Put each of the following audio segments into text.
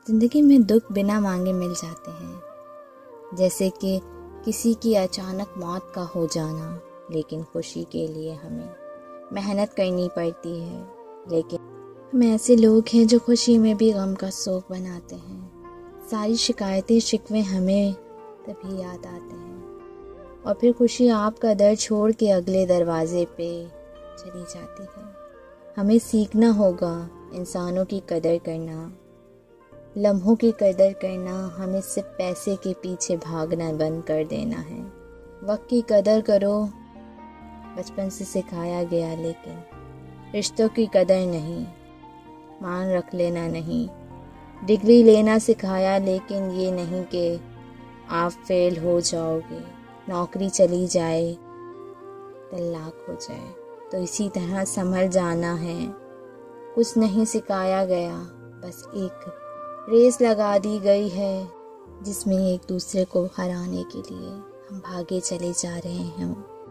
ज़िंदगी में दुख बिना मांगे मिल जाते हैं, जैसे कि किसी की अचानक मौत का हो जाना। लेकिन खुशी के लिए हमें मेहनत करनी पड़ती है। लेकिन हम ऐसे लोग हैं जो खुशी में भी गम का शौक बनाते हैं। सारी शिकायतें शिकवे हमें तभी याद आते हैं और फिर खुशी आपका दर छोड़ के अगले दरवाजे पे चली जाती है। हमें सीखना होगा इंसानों की कदर करना, लम्हों की कदर करना। हमें सिर्फ पैसे के पीछे भागना बंद कर देना है। वक्त की कदर करो, बचपन से सिखाया गया, लेकिन रिश्तों की कदर नहीं। मान रख लेना नहीं। डिग्री लेना सिखाया, लेकिन ये नहीं कि आप फेल हो जाओगे, नौकरी चली जाए, तलाक हो जाए तो इसी तरह संभल जाना है। कुछ नहीं सिखाया गया, बस एक रेस लगा दी गई है जिसमें एक दूसरे को हराने के लिए हम भागे चले जा रहे हैं,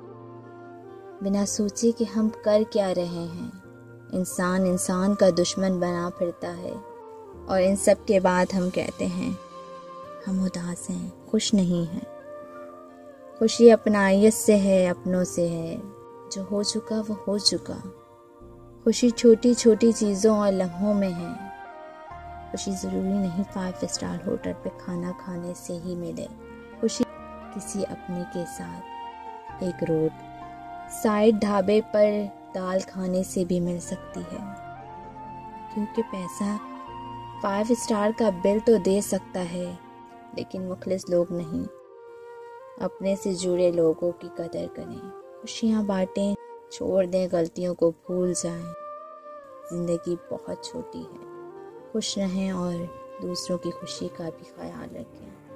बिना सोचे कि हम कर क्या रहे हैं। इंसान इंसान का दुश्मन बना फिरता है और इन सब के बाद हम कहते हैं हम उदास हैं, खुश नहीं हैं। खुशी अपनाइयत से है, अपनों से है। जो हो चुका वो हो चुका। खुशी छोटी छोटी चीज़ों और लम्हों में है। खुशी ज़रूरी नहीं 5 स्टार होटल पे खाना खाने से ही मिले। खुशी किसी अपने के साथ एक रोड साइड ढाबे पर दाल खाने से भी मिल सकती है, क्योंकि पैसा 5 स्टार का बिल तो दे सकता है, लेकिन मुखलिस लोग नहीं। अपने से जुड़े लोगों की कदर करें, खुशियाँ बांटें, छोड़ दें गलतियों को, भूल जाएं। ज़िंदगी बहुत छोटी है। खुश रहें और दूसरों की खुशी का भी ख्याल रखें।